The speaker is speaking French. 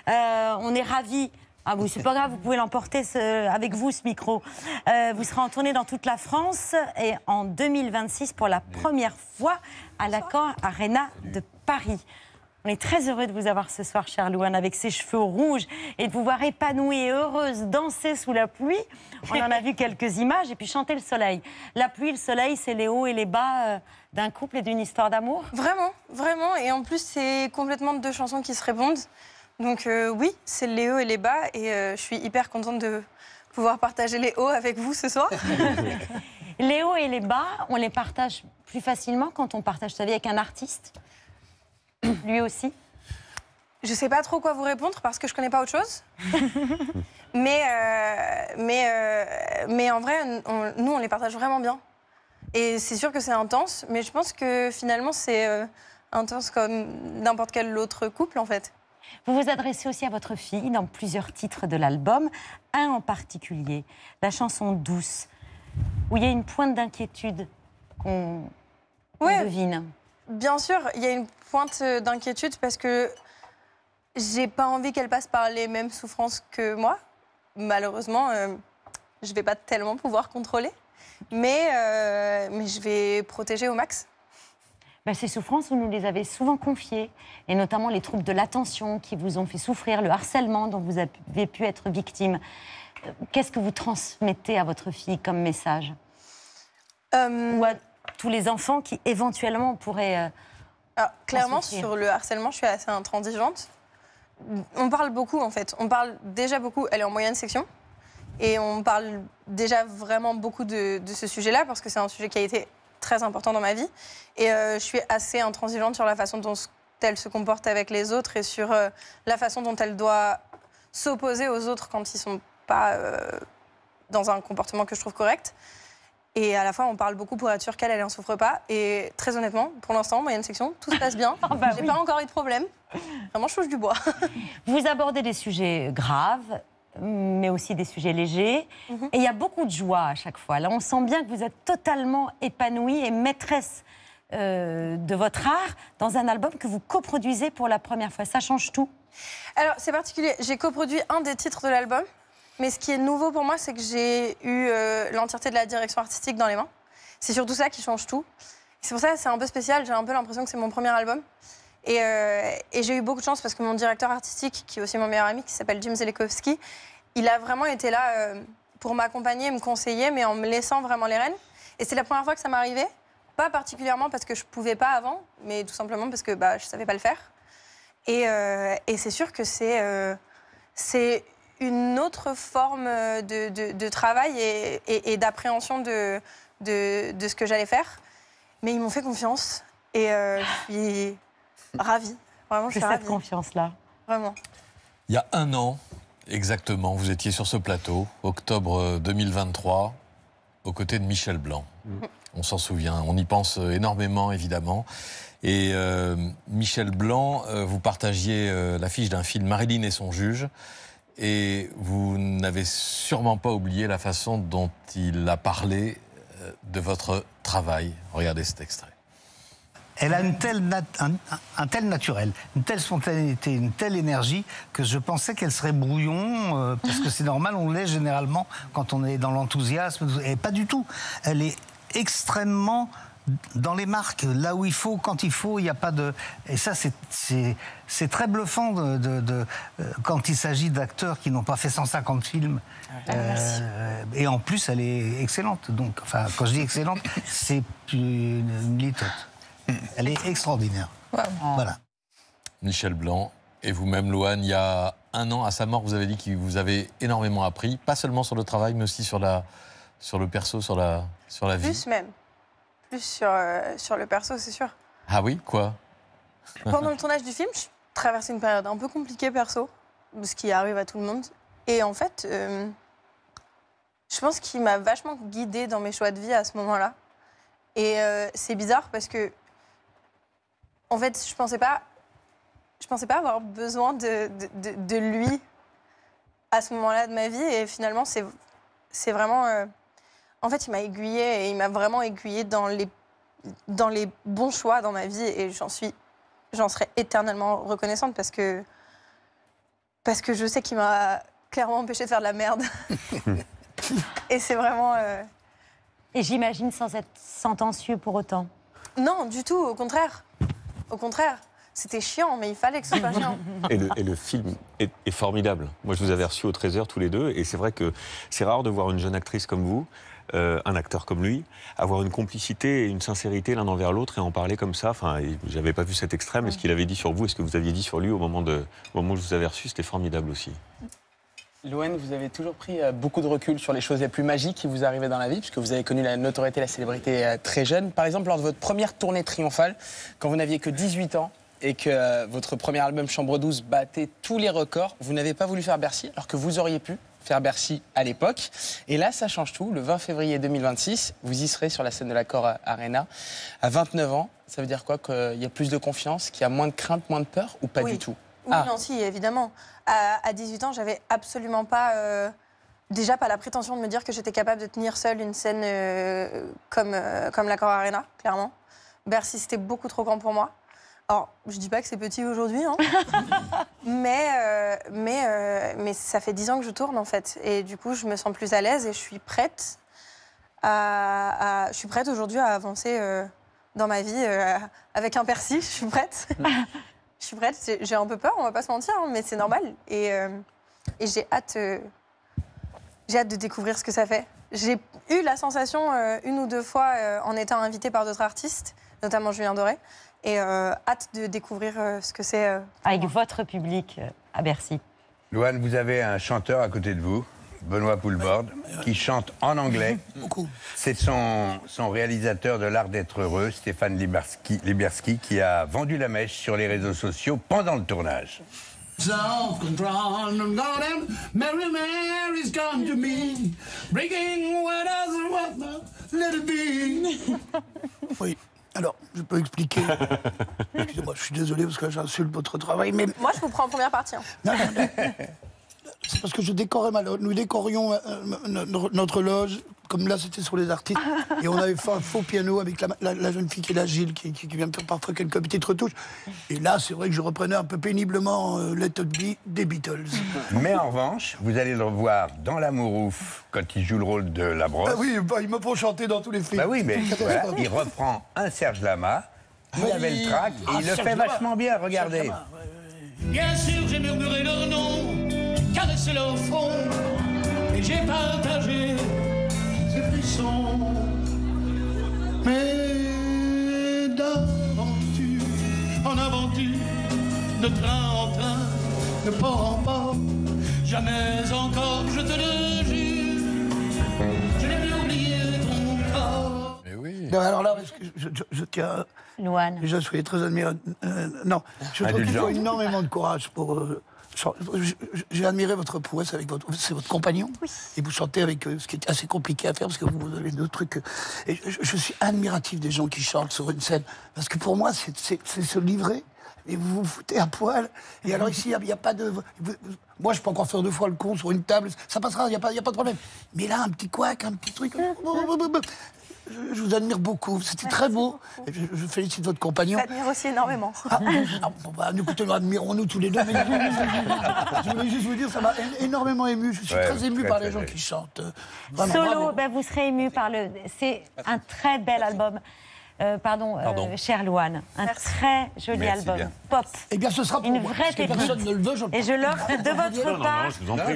On est ravis. Ah oui, c'est pas grave, vous pouvez l'emporter avec vous, ce micro. Vous serez en tournée dans toute la France et en 2026, pour la première fois, à l'Accor Arena de Paris. On est très heureux de vous avoir ce soir, chère Louane, avec ses cheveux rouges et de vous voir épanouie et heureuse danser sous la pluie. On en a vu quelques images et puis chanter le soleil. La pluie, le soleil, c'est les hauts et les bas d'un couple et d'une histoire d'amour. Vraiment, vraiment. Et en plus, c'est complètement deux chansons qui se répondent. Donc oui, c'est les hauts et les bas. Et je suis hyper contente de pouvoir partager les hauts avec vous ce soir. Les hauts et les bas, on les partage plus facilement quand on partage sa vie avec un artiste. Lui aussi. Je sais pas trop quoi vous répondre parce que je connais pas autre chose. mais en vrai, nous, on les partage vraiment bien. Et c'est sûr que c'est intense, mais je pense que finalement, c'est intense comme n'importe quel autre couple, en fait. Vous vous adressez aussi à votre fille dans plusieurs titres de l'album, un en particulier, la chanson Douce, où il y a une pointe d'inquiétude qu'on devine. Bien sûr, il y a une pointe d'inquiétude parce que j'ai pas envie qu'elle passe par les mêmes souffrances que moi. Malheureusement, je vais pas tellement pouvoir contrôler, mais je vais protéger au max. Ces souffrances, vous nous les avez souvent confiées, et notamment les troubles de l'attention qui vous ont fait souffrir, le harcèlement dont vous avez pu être victime. Qu'est-ce que vous transmettez à votre fille comme message ou à tous les enfants qui éventuellement pourraient... Alors, clairement, sur le harcèlement, je suis assez intransigeante. On parle beaucoup, en fait. On parle déjà beaucoup. Elle est en moyenne section. Et on parle déjà vraiment beaucoup de ce sujet-là, parce que c'est un sujet qui a été très important dans ma vie. Et je suis assez intransigeante sur la façon dont elle se comporte avec les autres et sur la façon dont elle doit s'opposer aux autres quand ils ne sont pas dans un comportement que je trouve correct. Et à la fois, on parle beaucoup pour être sûr qu'elle n'en souffre pas. Et très honnêtement, pour l'instant, moyenne section, tout se passe bien. J'ai pas encore eu de problème. Vraiment, je touche du bois. Vous abordez des sujets graves, mais aussi des sujets légers. Et il y a beaucoup de joie à chaque fois. Là, on sent bien que vous êtes totalement épanouie et maîtresse de votre art dans un album que vous coproduisez pour la première fois. Ça change tout. Alors, c'est particulier. J'ai coproduit un des titres de l'album. Mais ce qui est nouveau pour moi, c'est que j'ai eu l'entièreté de la direction artistique dans les mains. C'est surtout ça qui change tout. C'est pour ça que c'est un peu spécial. J'ai un peu l'impression que c'est mon premier album. Et j'ai eu beaucoup de chance parce que mon directeur artistique, qui est aussi mon meilleur ami, qui s'appelle Jim Zelekowski, il a vraiment été là pour m'accompagner, me conseiller, mais en me laissant vraiment les rênes. Et c'est la première fois que ça m'arrivait. Pas particulièrement parce que je ne pouvais pas avant, mais tout simplement parce que je ne savais pas le faire. Et c'est sûr que c'est une autre forme de travail et d'appréhension de ce que j'allais faire. Mais ils m'ont fait confiance et je suis ravie. Vraiment, je suis ravie. Cette confiance-là. Vraiment. Il y a un an, exactement, vous étiez sur ce plateau, octobre 2023, aux côtés de Michel Blanc. On s'en souvient, on y pense énormément, évidemment. Et Michel Blanc, vous partagiez l'affiche d'un film Marilyn et son juge. Et vous n'avez sûrement pas oublié la façon dont il a parlé de votre travail. Regardez cet extrait. Elle a un tel naturel, une telle spontanéité, une telle énergie que je pensais qu'elle serait brouillon, parce que c'est normal, on l'est généralement quand on est dans l'enthousiasme. Et pas du tout. Elle est extrêmement dans les marques, là où il faut, quand il faut, il n'y a pas de... Et ça, c'est très bluffant quand il s'agit d'acteurs qui n'ont pas fait 150 films. Et en plus, elle est excellente. Donc, enfin, quand je dis excellente, c'est une litote. Elle est extraordinaire. Wow. Voilà. Michel Blanc et vous-même, Louane, il y a un an, à sa mort, vous avez dit que vous avez énormément appris, pas seulement sur le travail, mais aussi sur le perso, sur la vie. Plus même. Plus sur le perso, c'est sûr. Ah oui, quoi? Pendant le tournage du film, je traversais une période un peu compliquée perso, ce qui arrive à tout le monde. Et en fait, je pense qu'il m'a vachement guidée dans mes choix de vie à ce moment-là. Et c'est bizarre parce que, en fait, je pensais pas avoir besoin de lui à ce moment-là de ma vie. Et finalement, c'est vraiment... En fait, il m'a aiguillée et il m'a vraiment aiguillée dans les bons choix dans ma vie. Et j'en serai éternellement reconnaissante parce que Parce que je sais qu'il m'a clairement empêché de faire de la merde. Et c'est vraiment... Et j'imagine sans être sentencieux pour autant. Non, du tout, au contraire. Au contraire. C'était chiant, mais il fallait que ce soit chiant. Et le film est formidable. Moi, je vous avais reçus au Trésor tous les deux, et c'est vrai que c'est rare de voir une jeune actrice comme vous, un acteur comme lui, avoir une complicité et une sincérité l'un envers l'autre et en parler comme ça. Enfin, j'avais pas vu cet extrait, mais ce qu'il avait dit sur vous et ce que vous aviez dit sur lui au moment où je vous avais reçu, c'était formidable aussi. Louane, vous avez toujours pris beaucoup de recul sur les choses les plus magiques qui vous arrivaient dans la vie, puisque vous avez connu la notoriété, la célébrité très jeune. Par exemple, lors de votre première tournée triomphale, quand vous n'aviez que 18 ans et que votre premier album Chambre 12 battait tous les records, vous n'avez pas voulu faire Bercy, alors que vous auriez pu faire Bercy à l'époque. Et là, ça change tout. Le 20 février 2026, vous y serez sur la scène de l'Accor Arena. À 29 ans, ça veut dire quoi? Qu'il y a plus de confiance, qu'il y a moins de crainte, moins de peur, ou pas du tout? Oui, non, si, évidemment. À 18 ans, j'avais absolument pas... déjà pas la prétention de me dire que j'étais capable de tenir seule une scène comme l'Accor Arena, clairement. Bercy, c'était beaucoup trop grand pour moi. Alors, je dis pas que c'est petit aujourd'hui, hein. mais ça fait 10 ans que je tourne, en fait. Et du coup, je me sens plus à l'aise et je suis prête je suis prête aujourd'hui à avancer dans ma vie avec un Bercy. Je suis prête. Je suis prête. J'ai un peu peur, on va pas se mentir, hein, mais c'est normal. Et j'ai hâte de découvrir ce que ça fait. J'ai eu la sensation une ou deux fois en étant invitée par d'autres artistes, notamment Julien Doré, et hâte de découvrir ce que c'est. Avec votre public à Bercy. Louane, vous avez un chanteur à côté de vous, Benoît Poulbord, qui chante en anglais. C'est son réalisateur de L'Art d'être heureux, Stéphane Liberski, qui a vendu la mèche sur les réseaux sociaux pendant le tournage. Oui. Alors, je peux expliquer. Excusez-moi, je suis désolé parce que j'insulte votre travail, mais... Moi, je vous prends en première partie. Hein. Non, c'est parce que je décorais ma loge. Nous décorions notre loge, comme là, c'était sur les artistes. Et on avait fait un faux piano avec la jeune fille qui est là, Gilles, qui vient me faire parfois quelques petites retouches. Et là, c'est vrai que je reprenais un peu péniblement Let It Be des Beatles. Mais en revanche, vous allez le revoir dans L'Amour ouf, quand il joue le rôle de la brosse. Ah oui, ils me font chanter dans tous les films. Bah oui, mais voilà, il reprend un Serge Lama, il avait le trac, et il le fait vachement bien, regardez. Bien sûr, j'ai murmuré leur nom, caressé leur front, et j'ai partagé ces frissons. Mais d'aventure en aventure, de train en train, de port en port, jamais encore, je te le jure, je n'ai plus oublié ton corps. Mais oui. Non, alors là, parce que je tiens... Louane. Déjà, je suis très admiré. Non, je trouve qu'il faut énormément de courage pour... J'ai admiré votre prouesse avec c'est votre compagnon. Oui. Et vous chantez avec ce qui est assez compliqué à faire parce que vous avez d'autres trucs. Et je suis admiratif des gens qui chantent sur une scène. Parce que pour moi, c'est se livrer. Et vous vous foutez à poil. Et alors ici, il n'y a pas de... Moi, je peux encore faire 2 fois le con sur une table. Ça passera, il n'y a pas de problème. Mais là, un petit couac, un petit truc... Je vous admire beaucoup, c'était très beau. Je félicite votre compagnon. Je t'admire aussi énormément. Écoutez, admirons-nous tous les deux. Je voulais juste vous dire, ça m'a énormément ému. Je suis très ému par les gens qui chantent. Vraiment, Solo, vous serez ému par le... C'est un très bel album. Pardon. Cher Louane. Un très joli album. Bien. Pop. Eh bien, ce sera pour une moi. vraie Parce que personne ne le veut, je le Et je l'offre de votre part. Je vous en prie.